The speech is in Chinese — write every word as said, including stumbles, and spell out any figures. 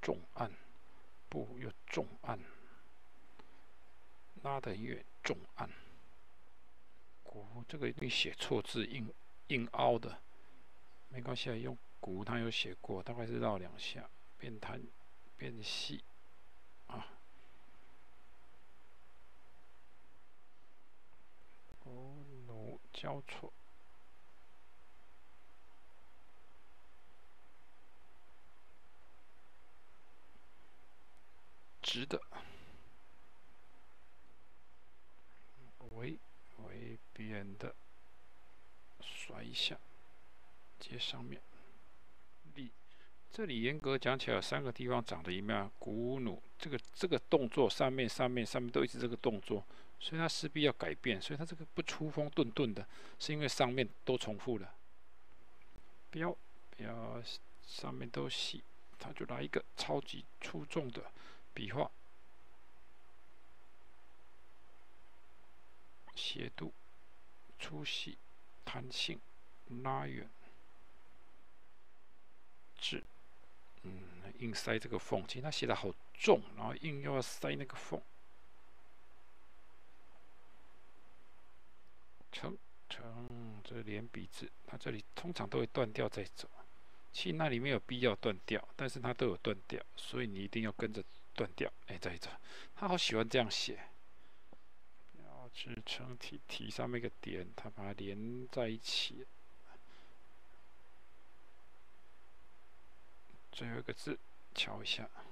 重按，不又重按，拉得越重按。鼓这个一定写错字，硬硬凹的，没关系，用鼓它有写过，大概是绕两下，变弹变细啊。鼓弩交错。直的，微微扁的，甩一下，接上面。力，这里严格讲起来，有三个地方长得一样。鼓弩这个这个动作，上面上面上面都一直这个动作，所以它势必要改变。所以它这个不出风顿顿的，是因为上面都重复了。标标上面都细，它就来一个超级出众的笔画。斜度、粗细、弹性、拉远、质，嗯，硬塞这个缝，其实它写的好重，然后硬又要塞那个缝，成成，这连笔字，它这里通常都会断掉再走，其实那里没有必要断掉，但是它都有断掉，所以你一定要跟着断掉，哎，再走，他好喜欢这样写。支撑体体上面一个点，它把它连在一起。最后一个字，敲一下。